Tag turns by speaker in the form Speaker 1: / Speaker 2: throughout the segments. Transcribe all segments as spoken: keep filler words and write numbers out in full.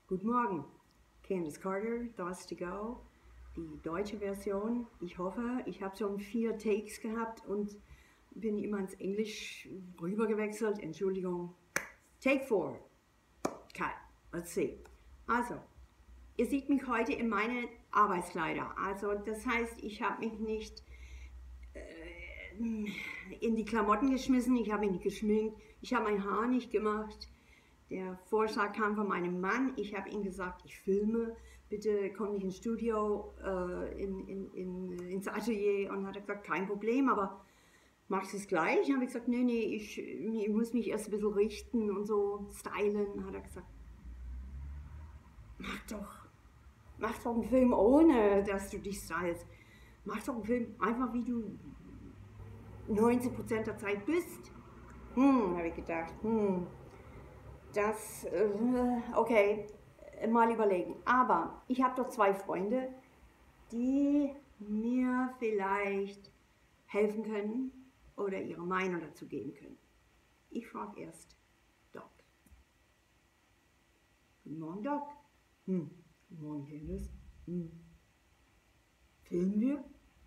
Speaker 1: Guten Morgen, Candice Carter, Thoughts to Go, die deutsche Version. Ich hoffe, ich habe schon vier Takes gehabt und bin immer ins Englisch rübergewechselt. Entschuldigung. Take four. Okay, let's see. Also, ihr seht mich heute in meine Arbeitskleider. Also, das heißt, ich habe mich nicht äh, in die Klamotten geschmissen, ich habe mich nicht geschminkt, ich habe mein Haar nicht gemacht. Der Vorschlag kam von meinem Mann. Ich habe ihm gesagt, ich filme, bitte komm nicht ins Studio, äh, in, in, in, ins Atelier. Und hat er gesagt, kein Problem, aber machst du es gleich? Dann habe ich gesagt, nee, nee, ich, ich muss mich erst ein bisschen richten und so stylen. Hat er gesagt, mach doch, mach doch einen Film ohne, dass du dich stylst. Mach doch einen Film einfach, wie du neunzig Prozent der Zeit bist. Hm, habe ich gedacht, hm. Das, äh, okay, mal überlegen. Aber ich habe doch zwei Freunde, die mir vielleicht helfen können oder ihre Meinung dazu geben können. Ich frage erst Doc. Guten Morgen, Doc. Hm. Guten Morgen, Candice. Hm. Filmen wir?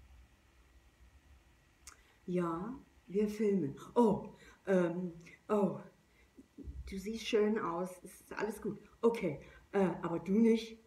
Speaker 1: Ja, wir filmen. Oh, ähm, oh. Du siehst schön aus, es ist alles gut. Okay, äh, aber du nicht?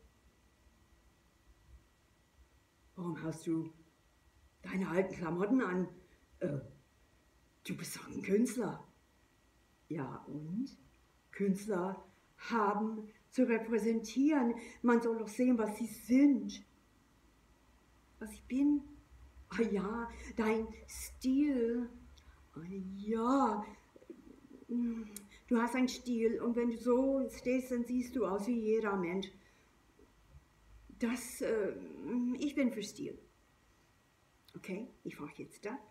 Speaker 1: Warum hast du deine alten Klamotten an? Äh, du bist doch ein Künstler. Ja, und? Künstler haben zu repräsentieren. Man soll doch sehen, was sie sind. Was ich bin? Ah ja, dein Stil. Ah ja. Du hast einen Stil und wenn du so stehst, dann siehst du aus wie jeder Mensch. Das, äh, ich bin für Stil. Okay, ich frage jetzt Doc.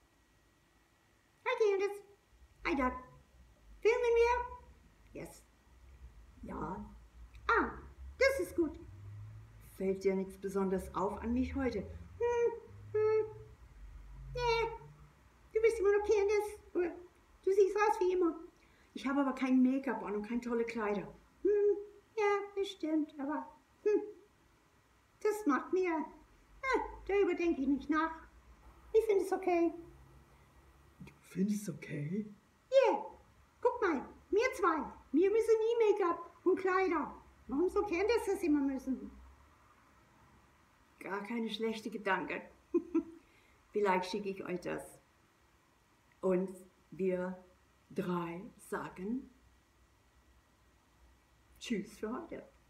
Speaker 1: Hi Candice. Hi Doc. Filmen wir? Yes. Ja. Ah, das ist gut. Fällt dir nichts Besonderes auf an mich heute? Hm, hm. Nee, du bist immer noch Candice. Du siehst aus wie immer. Ich habe aber kein Make-up an und keine tolle Kleider. Hm, ja, das stimmt, aber hm, das macht mir, ja, darüber denke ich nicht nach. Ich finde es okay.
Speaker 2: Du findest es okay?
Speaker 1: Ja, yeah. Guck mal, wir zwei, wir müssen nie Make-up und Kleider. Warum so Candice das immer müssen? Gar keine schlechte Gedanke. Vielleicht schicke ich euch das. Und wir drei sagen Tschüss für heute.